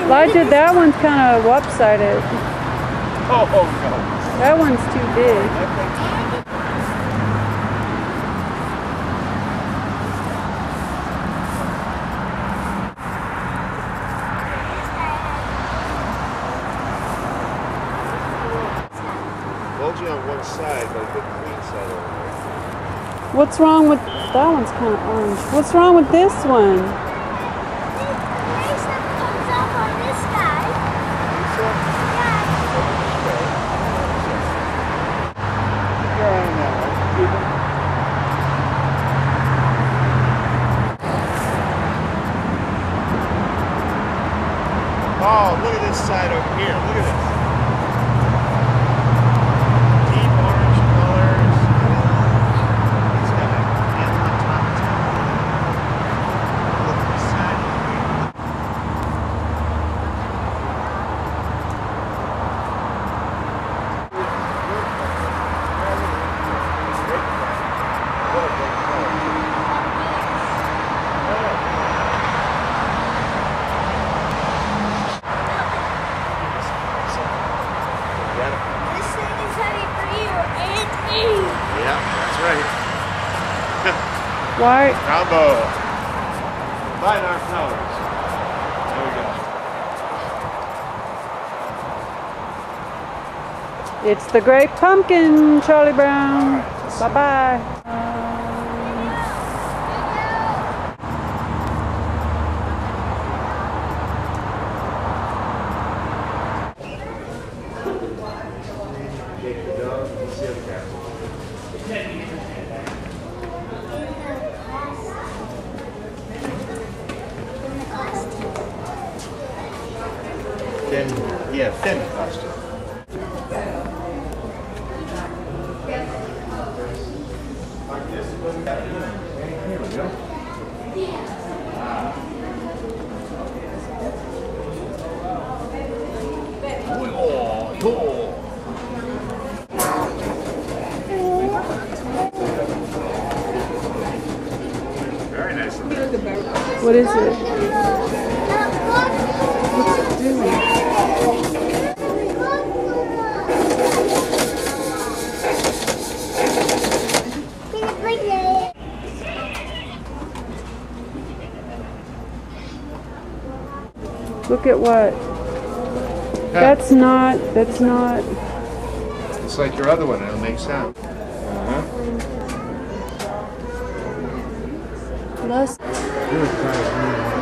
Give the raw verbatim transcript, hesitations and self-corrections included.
Elijah, that one's kind of lopsided. Oh, oh no. That one's too big. Bulgy on one side, like the clean side over there. What's wrong with that one's kind of orange? What's wrong with this one? Oh, look at this side over here. Look at this. Deep orange colors. It's got a hand on top too. Look at this side over here. This thing is heavy for you and me. Yeah, that's right. Why? Combo. Combine our powers. There we go. It's the Great Pumpkin, Charlie Brown. Bye-bye. Thin, yeah, thin costume. Here we go. Oh, cool. Very nice. What is it? What's it doing? Look at what? That's not, that's not. It's like your other one, it'll make sound. Uh-huh. Less. Really kind of